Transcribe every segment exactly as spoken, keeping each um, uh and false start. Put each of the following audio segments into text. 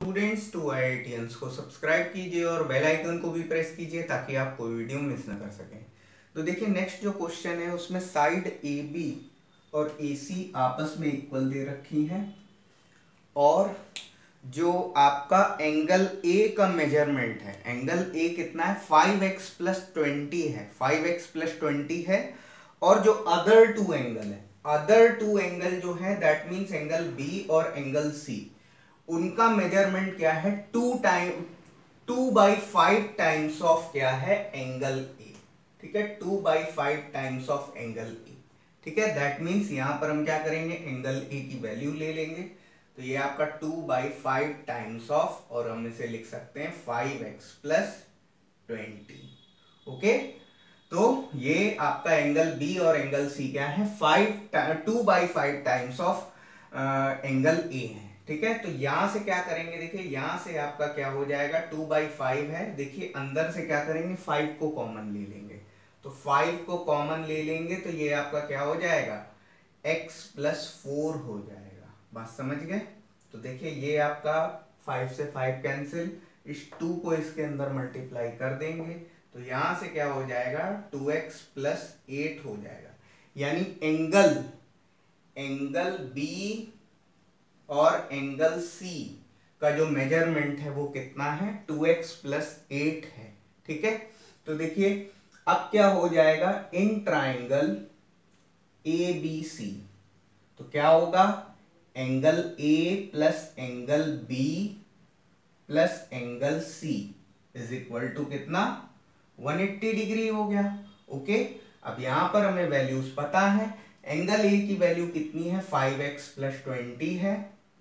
Students to IITians को subscribe कीजिए और बेल आइकन को भी प्रेस कीजिए ताकि आप कोई वीडियो मिस ना कर सकें। तो देखिए नेक्स्ट जो क्वेश्चन है उसमें साइड ए बी और ए सी आपस में इक्वल दे रखी हैं और जो आपका एंगल ए का मेजरमेंट है, एंगल ए कितना है, फाइव एक्स प्लस ट्वेंटी है, फाइव एक्स प्लस ट्वेंटी है। और जो अदर टू एंगल है, अदर टू एंगल जो है दैट मीन्स एंगल बी और एंगल सी, उनका मेजरमेंट क्या है, two time two by five times of क्या है, एंगल ए। ठीक है, two by five times of angle A. ठीक है, दैट मीन्स यहां पर हम क्या करेंगे, एंगल ए की वैल्यू ले लेंगे। तो ये आपका two by five times of, और हम इसे लिख सकते हैं five x plus twenty. Okay, तो ये आपका एंगल बी और एंगल सी क्या है, five two by five times of angle A है। ठीक है, तो यहां से क्या करेंगे, देखिए यहां से आपका क्या हो जाएगा, टू बाई फाइव है, देखिए अंदर से क्या करेंगे, फाइव को कॉमन ले लेंगे। तो फाइव को कॉमन ले लेंगे तो ये आपका क्या हो जाएगा, x प्लस फोर हो जाएगा। बात समझ गए? तो देखिए ये आपका फाइव से फाइव कैंसिल, इस टू को इसके अंदर मल्टीप्लाई कर देंगे तो यहां से क्या हो जाएगा, टू एक्स प्लस एट हो जाएगा। यानी एंगल एंगल बी और एंगल सी का जो मेजरमेंट है वो कितना है, टू एक्स प्लस एट है। ठीक है, तो देखिए अब क्या हो जाएगा, in triangle A B C, तो क्या होगा, angle A plus angle B plus angle C is equal to कितना, वन एट्टी डिग्री हो गया। ओके, अब यहां पर हमें वैल्यूज पता है, एंगल ए की वैल्यू कितनी है, फाइव एक्स प्लस ट्वेंटी है,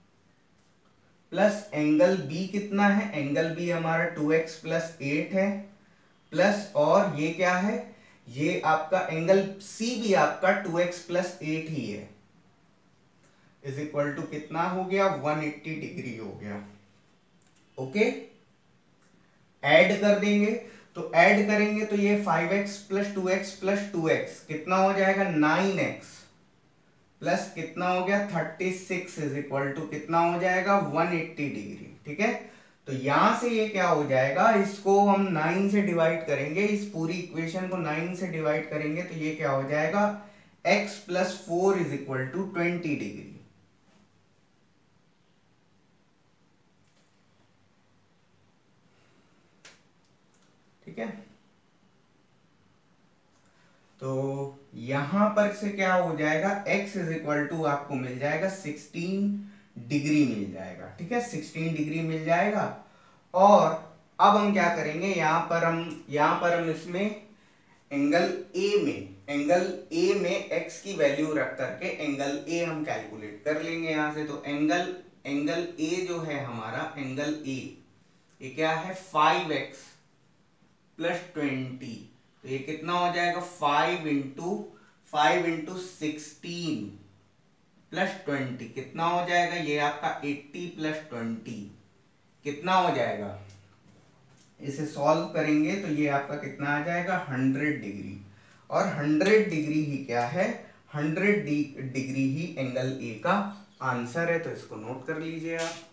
प्लस एंगल बी कितना है, एंगल बी हमारा टू एक्स प्लस एट है, प्लस और ये क्या है, ये आपका एंगल सी भी आपका टू एक्स प्लस एट ही है, इज इक्वल टू कितना हो गया, वन एट्टी डिग्री हो गया। ओके, ऐड कर देंगे, तो ऐड करेंगे तो ये five x plus two x plus two x कितना हो जाएगा, नाइन एक्स प्लस कितना हो गया, thirty six is equal to कितना हो जाएगा, वन एट्टी डिग्री। ठीक है, तो यहां से ये क्या हो जाएगा, इसको हम नाइन से डिवाइड करेंगे, इस पूरी इक्वेशन को नाइन से डिवाइड करेंगे तो ये क्या हो जाएगा, x plus four is equal to twenty degree. ठीक है, तो यहां पर से क्या हो जाएगा, x इज इक्वल टू आपको मिल जाएगा सिक्सटीन डिग्री मिल जाएगा। ठीक है, सिक्सटीन डिग्री मिल जाएगा। और अब हम क्या करेंगे, यहां पर हम यहां पर हम इसमें एंगल ए में एंगल ए में x की वैल्यू रख करके एंगल ए हम कैलकुलेट कर लेंगे यहां से। तो एंगल एंगल ए जो है हमारा, एंगल ए ये क्या है, फाइव एक्स प्लस ट्वेंटी, तो ये कितना हो जाएगा, five into five into sixteen plus twenty कितना हो जाएगा, ये आपका एट्टी प्लस ट्वेंटी कितना हो जाएगा, इसे सॉल्व करेंगे तो ये आपका कितना आ जाएगा, हंड्रेड डिग्री। और हंड्रेड डिग्री ही क्या है, हंड्रेड डिग्री ही एंगल ए का आंसर है। तो इसको नोट कर लीजिए आप।